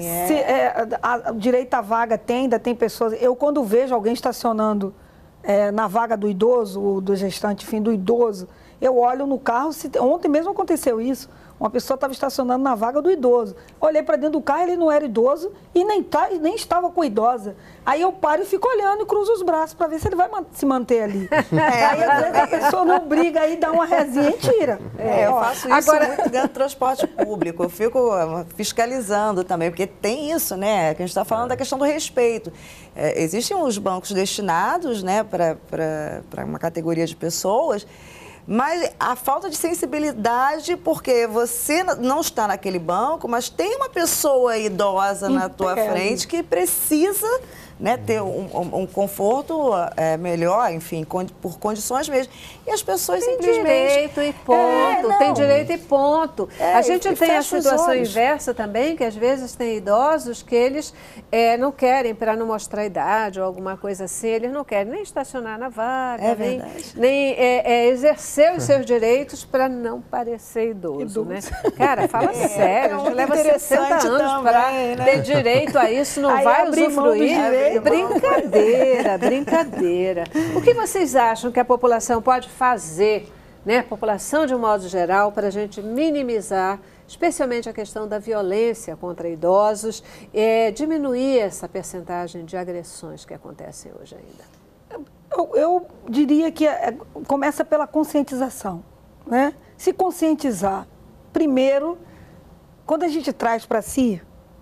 Speaker 5: o direito à vaga ainda tem pessoas. Eu, quando vejo alguém estacionando na vaga do idoso, ou do gestante, enfim, do idoso, eu olho no carro, ontem mesmo aconteceu isso, uma pessoa estava estacionando na vaga do idoso. Olhei para dentro do carro, ele não era idoso e nem estava com a idosa. Aí eu paro e fico olhando e cruzo os braços para ver se ele vai se manter ali. Aí às vezes a pessoa não briga aí, dá uma resinha e tira.
Speaker 4: Eu faço isso muito dentro do transporte público. Eu fico fiscalizando também, porque tem isso, né? Que a gente está falando da questão do respeito. Existem os bancos destinados, né, para uma categoria de pessoas. Mas a falta de sensibilidade, porque você não está naquele banco, mas tem uma pessoa idosa na tua frente que precisa, né, ter um conforto melhor, enfim, por condições mesmo. E as pessoas simplesmente...
Speaker 1: Tem direito e ponto, tem direito e ponto. A gente tem a situação inversa também, que às vezes tem idosos que eles não querem, para não mostrar a idade ou alguma coisa assim, eles não querem nem estacionar na vaga, nem exercer os seus direitos para não parecer idoso, né? Cara, fala sério, a gente leva 60 anos para ter direito a isso, não aí vai usufruir. Brincadeira, brincadeira. O que vocês acham que a população pode fazer, né, a população de um modo geral, para a gente minimizar, especialmente a questão da violência contra idosos, diminuir essa percentagem de agressões que acontecem hoje ainda?
Speaker 5: Eu diria que começa pela conscientização, né? Se conscientizar, primeiro, quando a gente traz para si,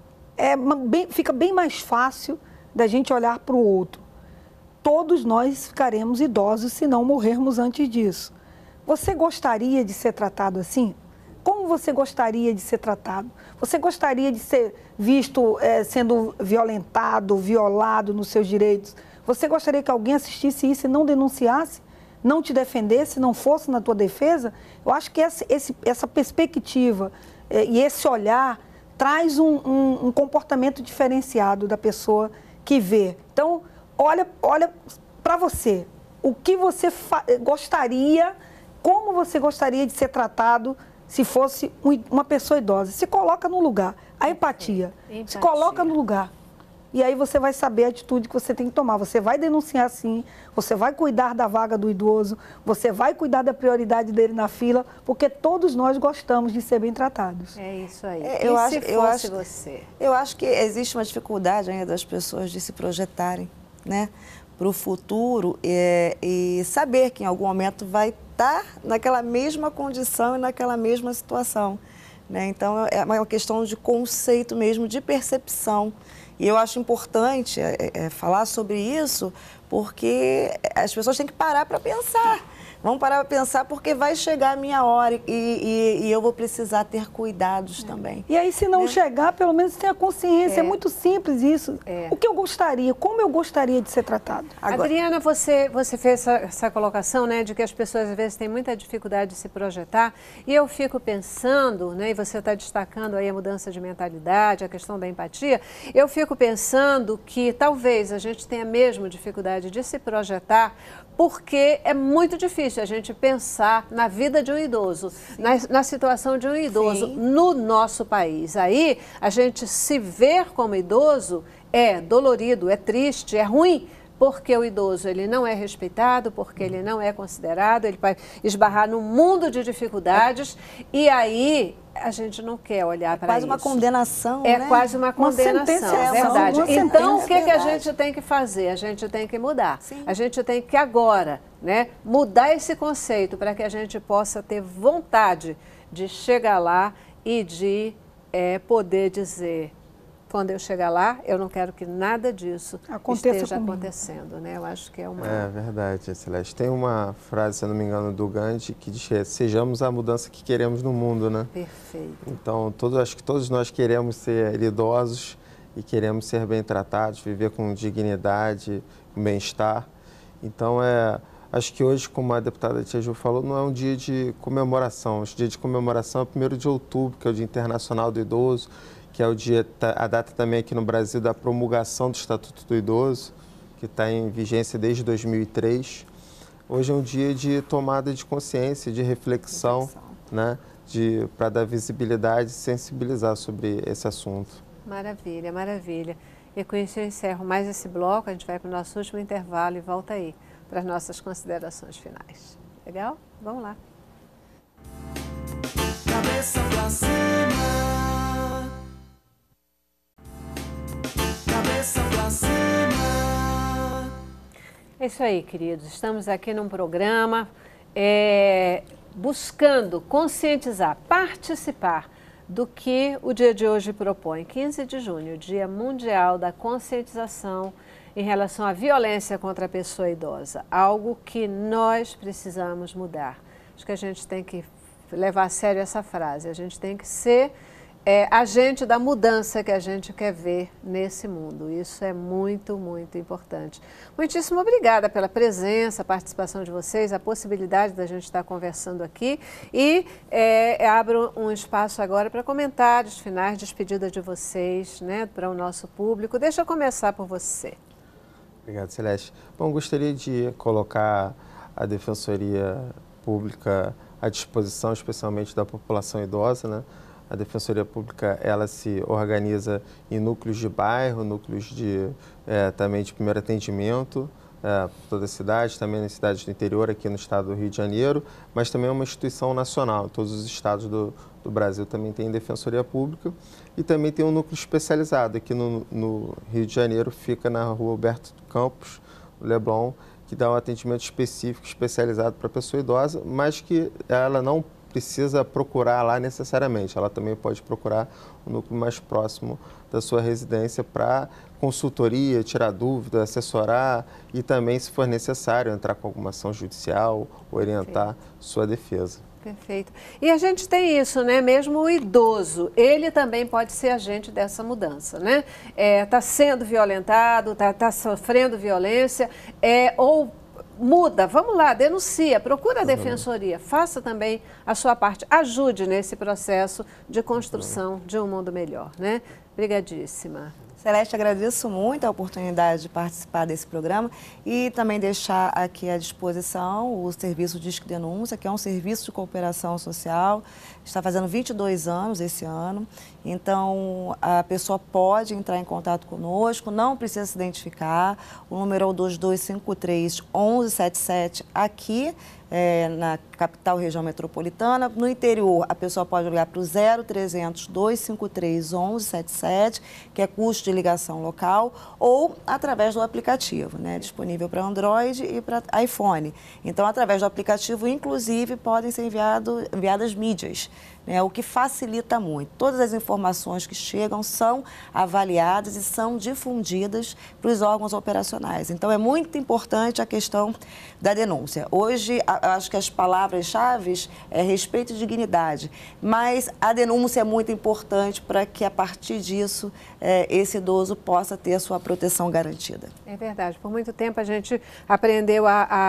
Speaker 5: fica bem mais fácil da gente olhar para o outro. Todos nós ficaremos idosos se não morrermos antes disso. Você gostaria de ser tratado assim? Como você gostaria de ser tratado? Você gostaria de ser visto sendo violentado, violado nos seus direitos? Você gostaria que alguém assistisse isso e não denunciasse? Não te defendesse, não fosse na tua defesa? Eu acho que essa perspectiva e esse olhar traz um comportamento diferenciado da pessoa que vê. Então, olha para você. O que você gostaria, como você gostaria de ser tratado se fosse uma pessoa idosa? Se coloca no lugar. A empatia. Se coloca no lugar. E aí você vai saber a atitude que você tem que tomar. Você vai denunciar sim, você vai cuidar da vaga do idoso, você vai cuidar da prioridade dele na fila, porque todos nós gostamos de ser bem tratados.
Speaker 1: É isso aí.
Speaker 4: Eu acho que existe uma dificuldade ainda das pessoas de se projetarem, né, para o futuro e saber que em algum momento vai estar naquela mesma condição e naquela mesma situação, né? Então é uma questão de conceito mesmo, de percepção. E eu acho importante falar sobre isso, porque as pessoas têm que parar para pensar. Vamos parar para pensar, porque vai chegar a minha hora e eu vou precisar ter cuidados também.
Speaker 5: E aí, se não chegar, pelo menos tenha consciência. É muito simples isso. O que eu gostaria, como eu gostaria de ser tratado.
Speaker 1: Agora, Adriana, você fez essa colocação, né, de que as pessoas às vezes têm muita dificuldade de se projetar. E eu fico pensando, né, e você está destacando aí a mudança de mentalidade, a questão da empatia. Eu fico pensando que talvez a gente tenha mesmo dificuldade de se projetar, porque é muito difícil a gente pensar na vida de um idoso, na situação de um idoso no nosso país. Aí, a gente se ver como idoso é dolorido, é triste, é ruim, porque o idoso ele não é respeitado, porque ele não é considerado, ele vai esbarrar num mundo de dificuldades e aí a gente não quer olhar para isso.
Speaker 4: É quase uma condenação,
Speaker 1: né?
Speaker 4: É
Speaker 1: quase uma condenação, é verdade. Então, o que a gente tem que fazer? A gente tem que mudar.
Speaker 4: Sim.
Speaker 1: A gente tem que agora, né, mudar esse conceito para que a gente possa ter vontade de chegar lá e de poder dizer: quando eu chegar lá, eu não quero que nada disso esteja acontecendo, né? Eu acho que é uma...
Speaker 3: É verdade, Celeste. Tem uma frase, se eu não me engano, do Gandhi, que diz que sejamos a mudança que queremos no mundo, né?
Speaker 1: Perfeito.
Speaker 3: Então, acho que todos nós queremos ser idosos e queremos ser bem tratados, viver com dignidade, com bem-estar. Então, acho que hoje, como a deputada Tia Ju falou, não é um dia de comemoração. O dia de comemoração é o 1º de outubro, que é o Dia Internacional do Idoso, que é a data também aqui no Brasil da promulgação do Estatuto do Idoso, que está em vigência desde 2003. Hoje é um dia de tomada de consciência, de reflexão, né? Para dar visibilidade e sensibilizar sobre esse assunto.
Speaker 1: Maravilha, maravilha. E com isso eu encerro mais esse bloco, a gente vai para o nosso último intervalo e volta aí para as nossas considerações finais. Legal? Vamos lá.
Speaker 6: Cabeça pra cima. Cabeça pra cima.
Speaker 1: É isso aí, queridos. Estamos aqui num programa buscando conscientizar, participar do que o dia de hoje propõe. 15 de junho, Dia Mundial da Conscientização em relação à violência contra a pessoa idosa. Algo que nós precisamos mudar. Acho que a gente tem que levar a sério essa frase. A gente tem que ser agente da mudança que a gente quer ver nesse mundo. Isso é muito, muito importante. Muitíssimo obrigada pela presença, a participação de vocês, a possibilidade da gente estar conversando aqui e abro um espaço agora para comentários finais, despedida de vocês, né, para o nosso público. Deixa eu começar por você.
Speaker 3: Obrigado, Celeste. Bom, gostaria de colocar a Defensoria Pública à disposição, especialmente da população idosa, né? A Defensoria Pública, ela se organiza em núcleos de bairro, núcleos também de primeiro atendimento, por toda a cidade, também nas cidades do interior, aqui no estado do Rio de Janeiro, mas também é uma instituição nacional. Todos os estados do Brasil também têm Defensoria Pública e também tem um núcleo especializado. Aqui no Rio de Janeiro, fica na rua Alberto Campos, Leblon, que dá um atendimento específico, especializado para a pessoa idosa, mas que ela não precisa procurar lá necessariamente. Ela também pode procurar o núcleo mais próximo da sua residência para consultoria, tirar dúvida, assessorar e também, se for necessário, entrar com alguma ação judicial, orientar sua defesa.
Speaker 1: Perfeito. E a gente tem isso, né? Mesmo o idoso, ele também pode ser agente dessa mudança, né? Está sendo violentado, está sofrendo violência, ou muda, vamos lá, denuncia, procura a defensoria, faça também a sua parte, ajude nesse processo de construção de um mundo melhor, né? Obrigadíssima.
Speaker 4: Celeste, agradeço muito a oportunidade de participar desse programa e também deixar aqui à disposição o serviço Disque Denúncia, que é um serviço de cooperação social, está fazendo 22 anos esse ano, então a pessoa pode entrar em contato conosco, não precisa se identificar, o número é o 2253-1177 aqui, na capital região metropolitana. No interior, a pessoa pode ligar para o 0300-253-1177, que é custo de de ligação local ou através do aplicativo, né? Disponível para Android e para iPhone. Então, através do aplicativo, inclusive, podem ser enviadas mídias, né? O que facilita muito. Todas as informações que chegam são avaliadas e são difundidas para os órgãos operacionais. Então, é muito importante a questão da denúncia. Hoje, acho que as palavras-chave é respeito e dignidade, mas a denúncia é muito importante para que, a partir disso, esse idoso possa ter a sua proteção garantida.
Speaker 1: É verdade. Por muito tempo a gente aprendeu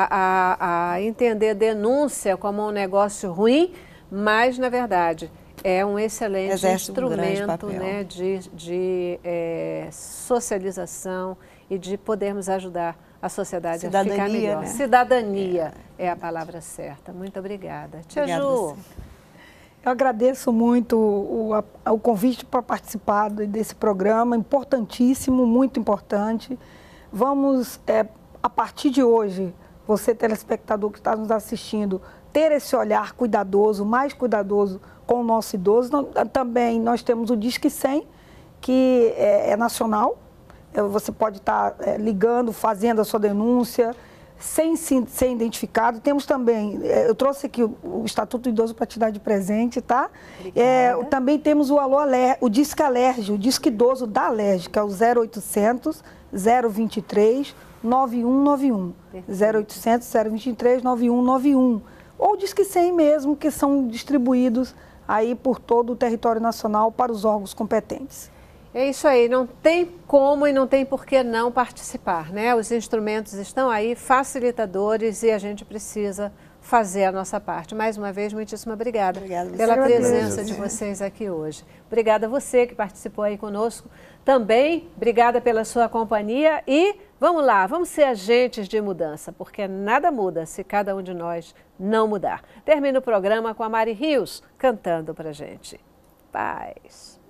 Speaker 1: a entender denúncia como um negócio ruim, mas, na verdade, é um excelente instrumento, né, de socialização e de podermos ajudar a sociedade a ficar melhor.
Speaker 4: Né?
Speaker 1: Cidadania é a palavra certa. Muito obrigada. Tia Ju.
Speaker 5: Eu agradeço muito o convite para participar desse programa, importantíssimo, muito importante. Vamos, a partir de hoje, você telespectador que está nos assistindo, ter esse olhar cuidadoso, mais cuidadoso com o nosso idoso. Também nós temos o Disque 100, que é nacional. Você pode estar ligando, fazendo a sua denúncia, sem ser identificado. Temos também, eu trouxe aqui o Estatuto do Idoso para te dar de presente, tá? Também temos o Disque Alerge, o Disque Idoso da Alerge, que é o 0800 023 9191. 0800 023 9191. Ou Disque 100 mesmo, que são distribuídos aí por todo o território nacional para os órgãos competentes.
Speaker 1: É isso aí, não tem como e não tem por que não participar, né? Os instrumentos estão aí, facilitadores, e a gente precisa fazer a nossa parte. Mais uma vez, muitíssimo obrigada pela presença de vocês aqui hoje. Obrigada a você que participou aí conosco também, obrigada pela sua companhia e vamos lá, vamos ser agentes de mudança, porque nada muda se cada um de nós não mudar. Termina o programa com a Mari Rios cantando pra gente. Paz.